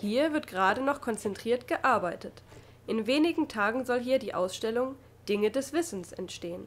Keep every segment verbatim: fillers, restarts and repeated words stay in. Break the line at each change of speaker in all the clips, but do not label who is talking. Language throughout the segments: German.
Hier wird gerade noch konzentriert gearbeitet. In wenigen Tagen soll hier die Ausstellung Dinge des Wissens entstehen.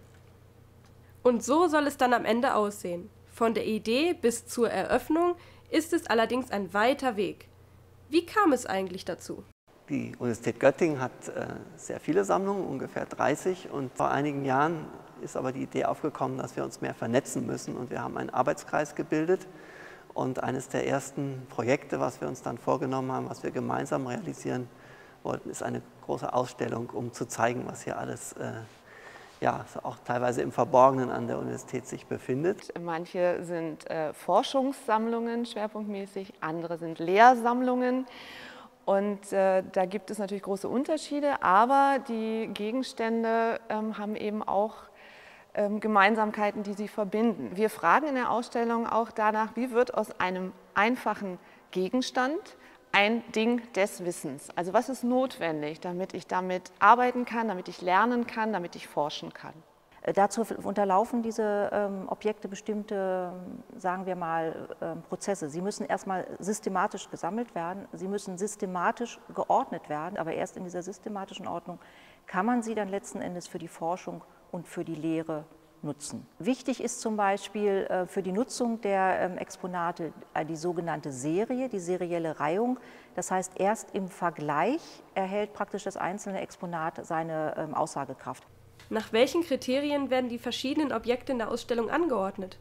Und so soll es dann am Ende aussehen. Von der Idee bis zur Eröffnung ist es allerdings ein weiter Weg. Wie kam es eigentlich dazu?
Die Universität Göttingen hat äh, sehr viele Sammlungen, ungefähr dreißig. Und vor einigen Jahren ist aber die Idee aufgekommen, dass wir uns mehr vernetzen müssen. Und wir haben einen Arbeitskreis gebildet. Und eines der ersten Projekte, was wir uns dann vorgenommen haben, was wir gemeinsam realisieren wollten, ist eine große Ausstellung, um zu zeigen, was hier alles äh, ja, auch teilweise im Verborgenen an der Universität sich befindet.
Manche sind äh, Forschungssammlungen schwerpunktmäßig, andere sind Lehrsammlungen. Und äh, da gibt es natürlich große Unterschiede, aber die Gegenstände ähm, haben eben auch ähm, Gemeinsamkeiten, die sie verbinden. Wir fragen in der Ausstellung auch danach, wie wird aus einem einfachen Gegenstand ein Ding des Wissens? Also was ist notwendig, damit ich damit arbeiten kann, damit ich lernen kann, damit ich forschen kann?
Dazu unterlaufen diese ähm, Objekte bestimmte, sagen wir mal, ähm, Prozesse. Sie müssen erstmal systematisch gesammelt werden, sie müssen systematisch geordnet werden, aber erst in dieser systematischen Ordnung kann man sie dann letzten Endes für die Forschung und für die Lehre nutzen. Wichtig ist zum Beispiel äh, für die Nutzung der ähm, Exponate äh, die sogenannte Serie, die serielle Reihung. Das heißt, erst im Vergleich erhält praktisch das einzelne Exponat seine ähm, Aussagekraft.
Nach welchen Kriterien werden die verschiedenen Objekte in der Ausstellung angeordnet?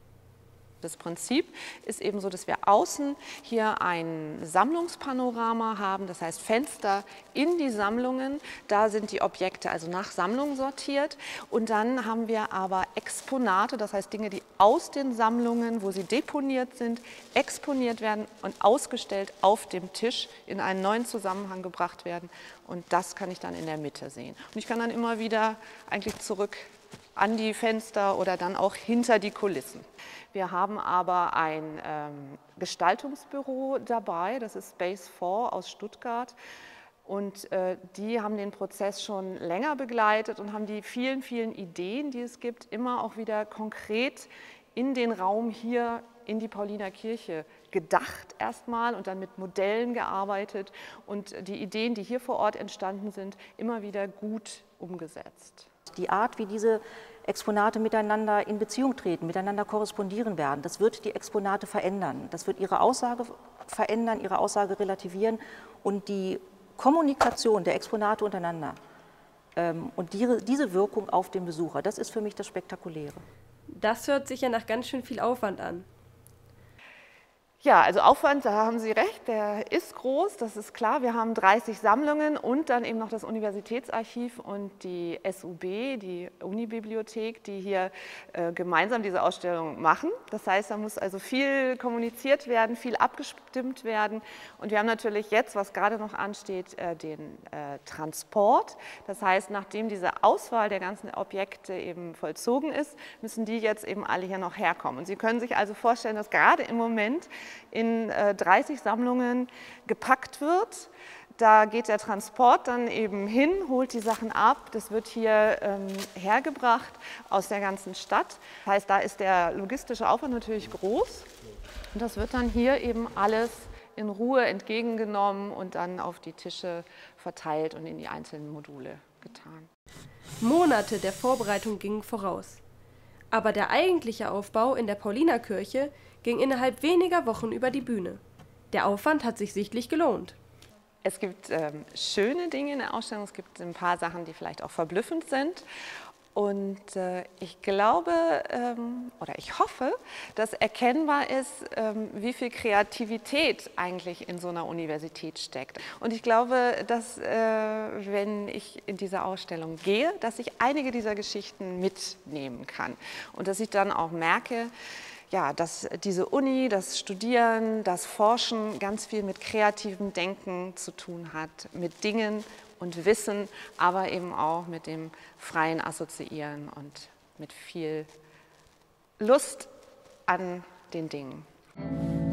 Das Prinzip ist eben so, dass wir außen hier ein Sammlungspanorama haben, das heißt Fenster in die Sammlungen. Da sind die Objekte also nach Sammlung sortiert. Und dann haben wir aber Exponate, das heißt Dinge, die aus den Sammlungen, wo sie deponiert sind, exponiert werden und ausgestellt auf dem Tisch in einen neuen Zusammenhang gebracht werden. Und das kann ich dann in der Mitte sehen. Und ich kann dann immer wieder eigentlich zurück an die Fenster oder dann auch hinter die Kulissen. Wir haben aber ein ähm, Gestaltungsbüro dabei, das ist Space vier aus Stuttgart. Und äh, die haben den Prozess schon länger begleitet und haben die vielen, vielen Ideen, die es gibt, immer auch wieder konkret in den Raum hier in die Paulinerkirche gedacht erstmal und dann mit Modellen gearbeitet und die Ideen, die hier vor Ort entstanden sind, immer wieder gut umgesetzt.
Die Art, wie diese Exponate miteinander in Beziehung treten, miteinander korrespondieren werden, das wird die Exponate verändern. Das wird ihre Aussage verändern, ihre Aussage relativieren und die Kommunikation der Exponate untereinander ähm, und die, diese Wirkung auf den Besucher, das ist für mich das Spektakuläre.
Das hört sich ja nach ganz schön viel Aufwand an.
Ja, also Aufwand, da haben Sie recht, der ist groß, das ist klar. Wir haben dreißig Sammlungen und dann eben noch das Universitätsarchiv und die S U B, die Unibibliothek, die hier äh, gemeinsam diese Ausstellung machen. Das heißt, da muss also viel kommuniziert werden, viel abgestimmt werden. Und wir haben natürlich jetzt, was gerade noch ansteht, äh, den äh, Transport. Das heißt, nachdem diese Auswahl der ganzen Objekte eben vollzogen ist, müssen die jetzt eben alle hier noch herkommen. Und Sie können sich also vorstellen, dass gerade im Moment in äh, dreißig Sammlungen gepackt wird. Da geht der Transport dann eben hin, holt die Sachen ab. Das wird hier ähm, hergebracht aus der ganzen Stadt. Das heißt, da ist der logistische Aufwand natürlich groß. Und das wird dann hier eben alles in Ruhe entgegengenommen und dann auf die Tische verteilt und in die einzelnen Module getan.
Monate der Vorbereitung gingen voraus. Aber der eigentliche Aufbau in der Paulinerkirche ging innerhalb weniger Wochen über die Bühne. Der Aufwand hat sich sichtlich gelohnt.
Es gibt ähm, schöne Dinge in der Ausstellung, es gibt ein paar Sachen, die vielleicht auch verblüffend sind. Und äh, ich glaube ähm, oder ich hoffe, dass erkennbar ist, ähm, wie viel Kreativität eigentlich in so einer Universität steckt. Und ich glaube, dass, äh, wenn ich in diese Ausstellung gehe, dass ich einige dieser Geschichten mitnehmen kann. Und dass ich dann auch merke, ja, dass diese Uni, das Studieren, das Forschen ganz viel mit kreativem Denken zu tun hat, mit Dingen und Wissen, aber eben auch mit dem freien Assoziieren und mit viel Lust an den Dingen.